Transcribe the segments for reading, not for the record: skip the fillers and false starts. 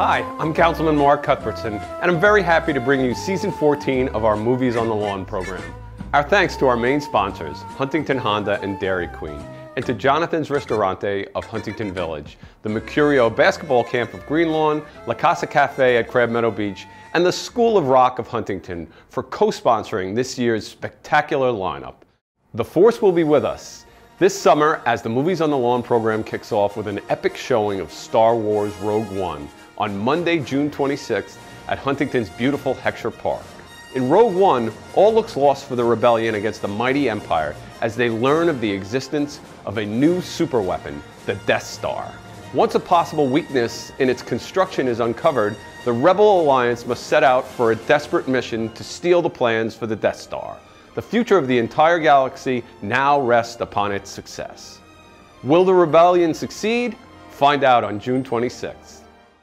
Hi, I'm Councilman Mark Cuthbertson, and I'm very happy to bring you Season 14 of our Movies on the Lawn program. Our thanks to our main sponsors, Huntington Honda and Dairy Queen, and to Jonathan's Ristorante of Huntington Village, the Mercurio Basketball Camp of Greenlawn, La Casa Cafe at Crab Meadow Beach, and the School of Rock of Huntington for co-sponsoring this year's spectacular lineup. The Force will be with us this summer as the Movies on the Lawn program kicks off with an epic showing of Star Wars Rogue One on Monday, June 26th at Huntington's beautiful Heckscher Park. In Rogue One, all looks lost for the rebellion against the mighty Empire as they learn of the existence of a new superweapon, the Death Star. Once a possible weakness in its construction is uncovered, the Rebel Alliance must set out for a desperate mission to steal the plans for the Death Star. The future of the entire galaxy now rests upon its success. Will the rebellion succeed? Find out on June 26th.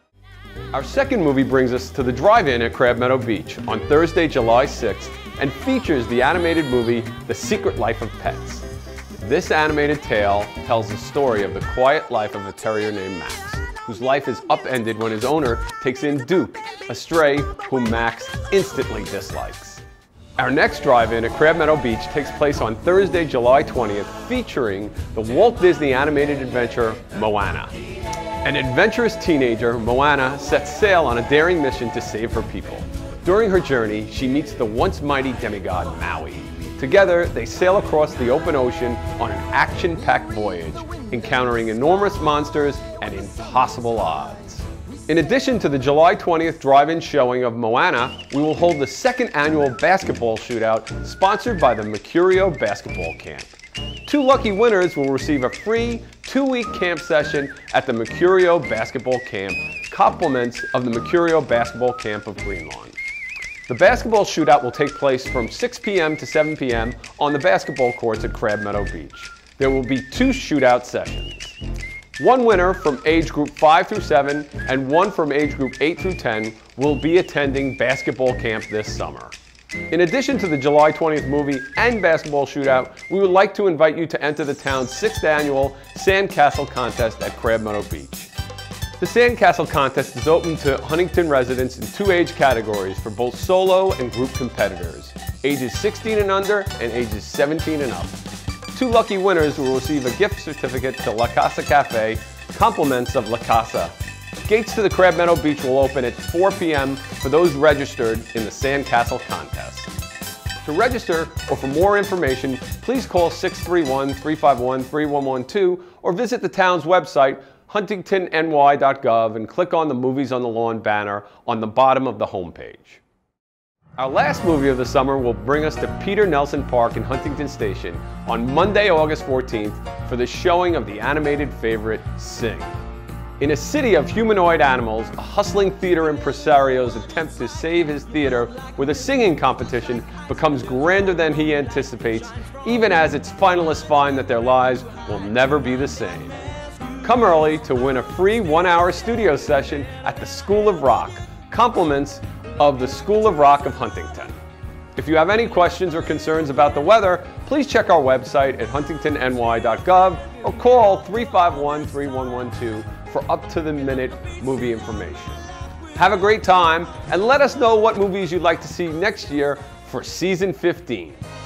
Our second movie brings us to the drive-in at Crab Meadow Beach on Thursday, July 6th, and features the animated movie, The Secret Life of Pets. This animated tale tells the story of the quiet life of a terrier named Max, whose life is upended when his owner takes in Duke, a stray whom Max instantly dislikes. Our next drive-in at Crab Meadow Beach takes place on Thursday, July 20th, featuring the Walt Disney animated adventure, Moana. An adventurous teenager, Moana, sets sail on a daring mission to save her people. During her journey, she meets the once mighty demigod Maui. Together, they sail across the open ocean on an action-packed voyage, encountering enormous monsters and impossible odds. In addition to the July 20th drive-in showing of Moana, we will hold the second annual basketball shootout sponsored by the Mercurio Basketball Camp. 2 lucky winners will receive a free 2-week camp session at the Mercurio Basketball Camp, compliments of the Mercurio Basketball Camp of Greenlawn. The basketball shootout will take place from 6 p.m. to 7 p.m. on the basketball courts at Crab Meadow Beach. There will be 2 shootout sessions. 1 winner from age group 5 through 7 and 1 from age group 8 through 10 will be attending basketball camp this summer. In addition to the July 20th movie and basketball shootout, we would like to invite you to enter the town's 6th annual Sandcastle contest at Crab Meadow Beach. The Sandcastle contest is open to Huntington residents in 2 age categories for both solo and group competitors, ages 16 and under and ages 17 and up. 2 lucky winners will receive a gift certificate to La Casa Cafe, compliments of La Casa. Gates to the Crab Meadow Beach will open at 4 p.m. for those registered in the Sandcastle contest. To register or for more information, please call 631-351-3112 or visit the town's website, huntingtonny.gov, and click on the Movies on the Lawn banner on the bottom of the homepage. Our last movie of the summer will bring us to Peter Nelson Park in Huntington Station on Monday, August 14th for the showing of the animated favorite, Sing. In a city of humanoid animals, a hustling theater impresario's attempt to save his theater with a singing competition becomes grander than he anticipates, even as its finalists find that their lives will never be the same. Come early to win a free 1-hour studio session at the School of Rock, compliments of the School of Rock of Huntington. If you have any questions or concerns about the weather, please check our website at huntingtonny.gov or call 351-3112 for up-to-the-minute movie information. Have a great time and let us know what movies you'd like to see next year for Season 15.